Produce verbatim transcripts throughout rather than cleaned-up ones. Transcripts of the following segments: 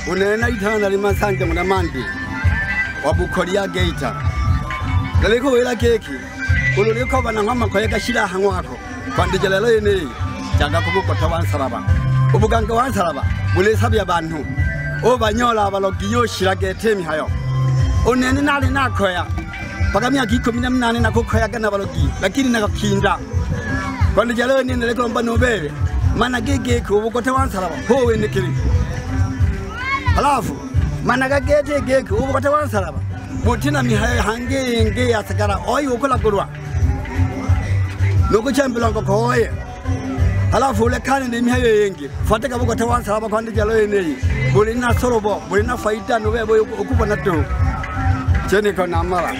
unena itana lima sanje muna mandi wabukolia geita galiko wela keki ululiko bana mama koyeka shira hangwako kwandijelelo yene jaga kubuko tawansaraba ubuganga wansaraba bule sabya bantu obanyola abalogiyo shiragete mihayo unene nali nakoya pakamya kikumi na munane nakokoya kana balogi lakini nakakinda kwandijelelo yene leko mbano bebe mana gege kubuko tawansaraba howe nikiri halafu mana gege gege kubuko tawansaraba butina mihayo hange nge asagara oyi ukola gurwa nuko chambilango koye halafu ule kane ni mihayo yengi fate kabuko tawansaraba kwandi jalo yene buli na sorobo buli na faida no bebo ukubona tu cheni ko namara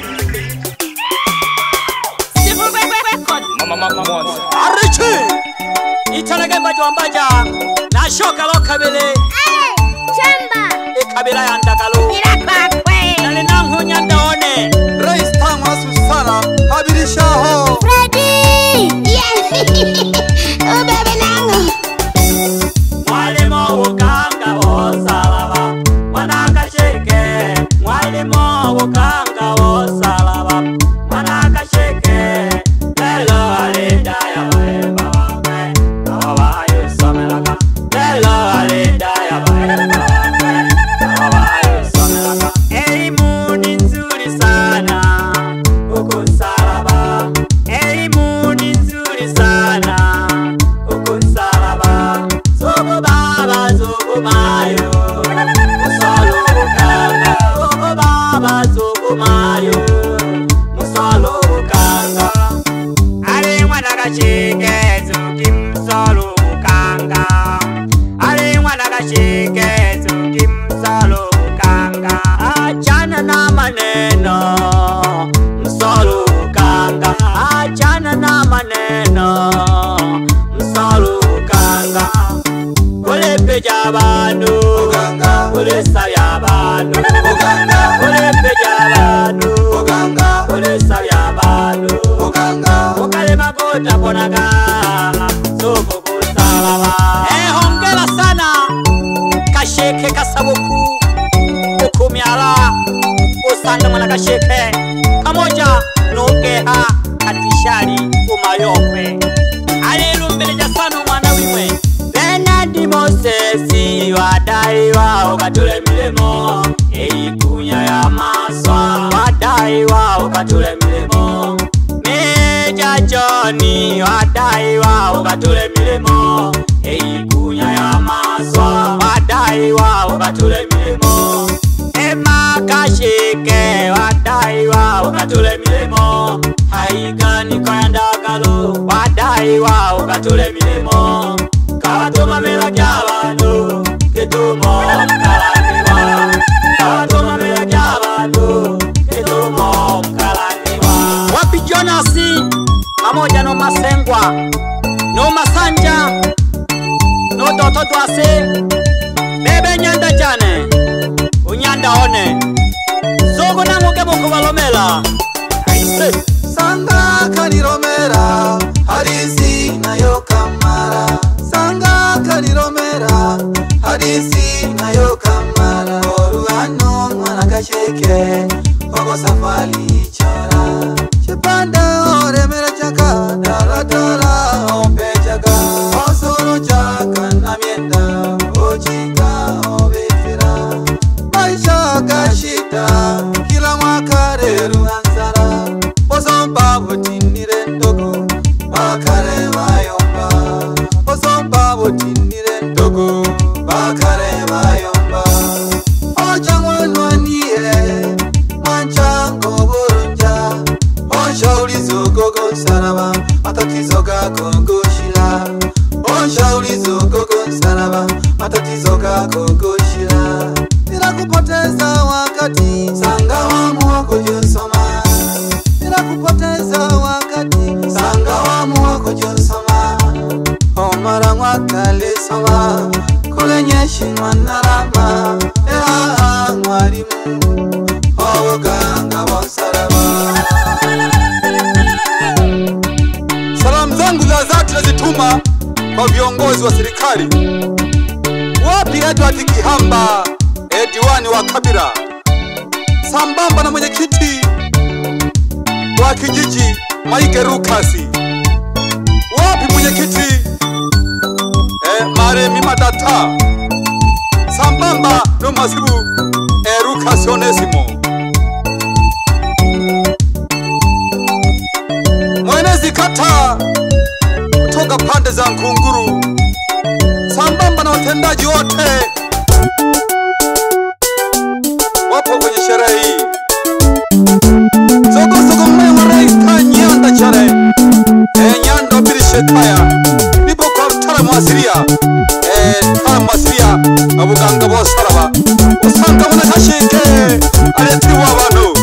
mama mama mama arichi italage majombaja na shoka lokabele eh chamba ikabila ya ndakalo irakakwe nale nangunya ndaone Rais Tangwa Susana habilishaho Freddy yes oh bebe nangu mwalimu ukanga osalaba wanakashike mwalimu ukanga osalaba wanakashike lelo alidaya baeba wakwe awawa yusomelaka lelo alidaya baeba wakwe awawa yusomelaka elimu ni nzuri sana ukusalaba elimu ni nzuri sana ukusalaba Zogo baba zogo mayo musalo kanga zogo baba zogo mayo musalo kanga ale mwana kashike zogi musalo kanga ale mwana kashike zogi musalo kanga achana na maneno musalo kanga achana na maneno musalo kanga Ole peja bandu, Oganga. Ole saya bandu, Oganga. Ole peja bandu, Oganga. Ole saya bandu, Oganga. Okale makota ponaga, soko kusalaba. Eh hongera sana, kasheke kasabuku, ukumiala, usanda mwana kasheke, kamoja nukeha katishari umayokwe. Alilumbeleja sana mwana wimwe. Benadi Mosesi wadai wao katule milemo eikunya ya maswa wadai wao katule milemo Meja Johnny wadai wao katule milemo eikunya ya maswa wadai wao katule milemo Emma Kashike wadai wao katule milemo haigani kwa ndakalo wadai wao katule milemo Kabatoma mela kyabalo ketumo kalaniwa Kabatoma mela kyabalo ketumo kalaniwa Wapi Jonasi pamoja no Masengwa no Masanja no Doto Twase bebe nyanda jane unyanda one Zogo nanguke mukubalomela aise Sanga kaniromera harisi nayo kamara Sanga kaniromera harisi nayo kamara Oruano mwana kasheke Ogo safali chara Chepanda oremera chaka Dara dara ompe chaka Osoro chaka na mienda Ochika obetira Maisha kashita Kila mwaka reru ansara Osompa botinire ndogo Bakare mayomba Osompa botinire ndogo Bakare mayomba Ocha mwanwanie Manchango burunja Osha ulizogogo nsaraba Matatizo gako goshira Osha ulizogogo nsaraba Matatizo gako goshira Bila kupoteza wakati Sanga wamu wako josoma Bila kupoteza wakati Sanga wamu wako josoma Omara mwakale soma Kulenyeshi mwanarama Ea mwarimu Owoganga wasaraba Salamu zangu za dhati nazituma kwa viongozi wa serikali. Wapi Edward Kihamba e diwani wa Kabila sambamba na mwenyekiti wa kijiji Maige Rukasi. Wapi mwenyekiti e Maremi Madata sambamba no masibu e Rukasi Onesimo. Mwenezi kata kutoka pande za Nkunguru sambamba na watendaji wote wapo kwenye sherehe hii. Zogo zogo mwe wa rais ka Nyanda chare e Nyanda bilishe kaya nipo kwa mtaalamu wa asilia e mtaalamu wa asilia abuganga bose araba usanga mwana kashike aletiwa abantu.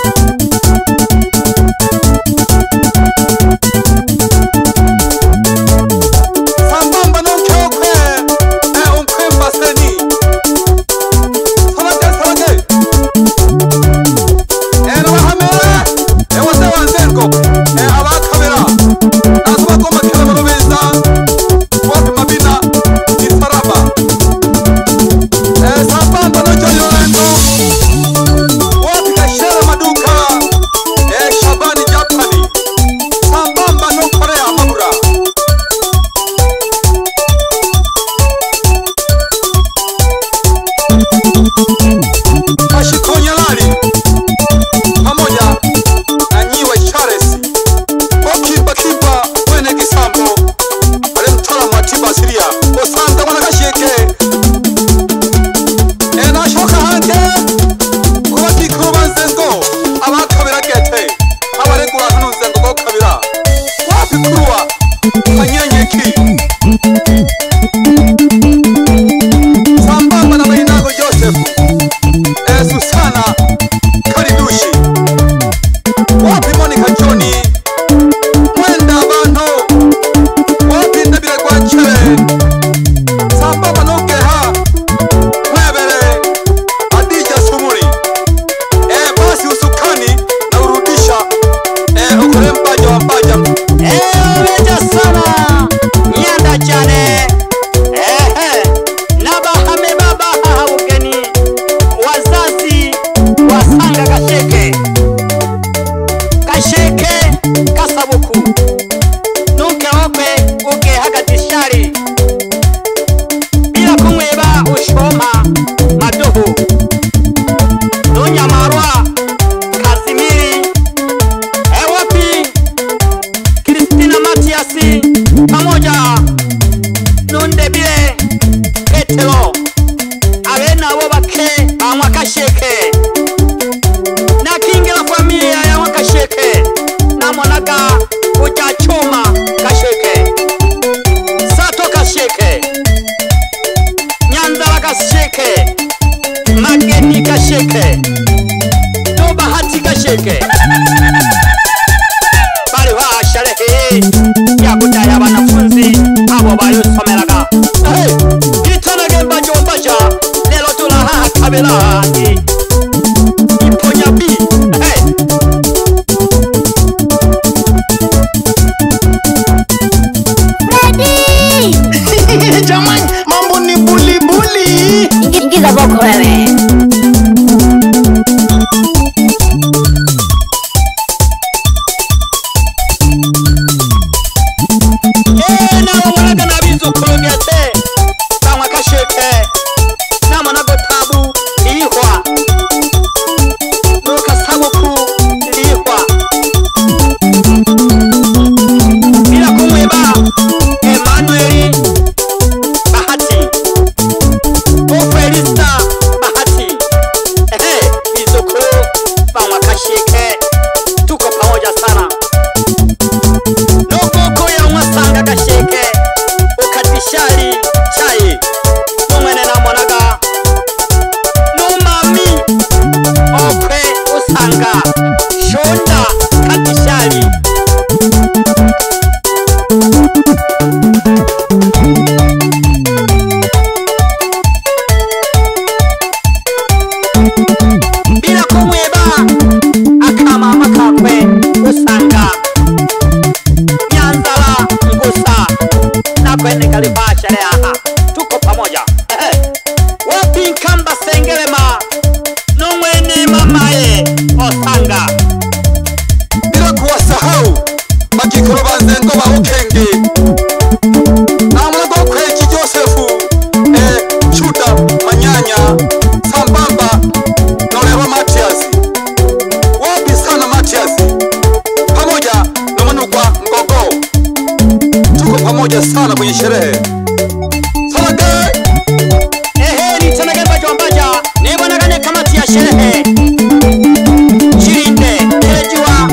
kwene kalipasha lea tuko pamoja. Wapi Nkamba Sengerema Sogomaye Osanga. Bila kuwasahau Bakikoro Banzengo ba Ukenge namulago Kweji Josefu eh, Chuta Manyanya Sambamba Nolewa Matias. Wapi sana Matias pamoja na Manukwa Ngogo. Tuko pamoja sana kwenye sherehe. Salage Ehe ni Tanagani Bajwambaja. Nebo nagane kamati ya sherehe. Chirinde Elejua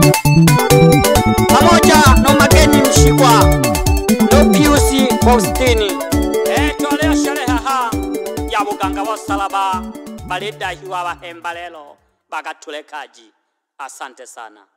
pamoja na Mageni Mshikwa no Piusi Faustini. Eh twalea sherehe ha ya buganga wa salaba balida hiwa bahemba lelo bagatulekaji. Asante sana.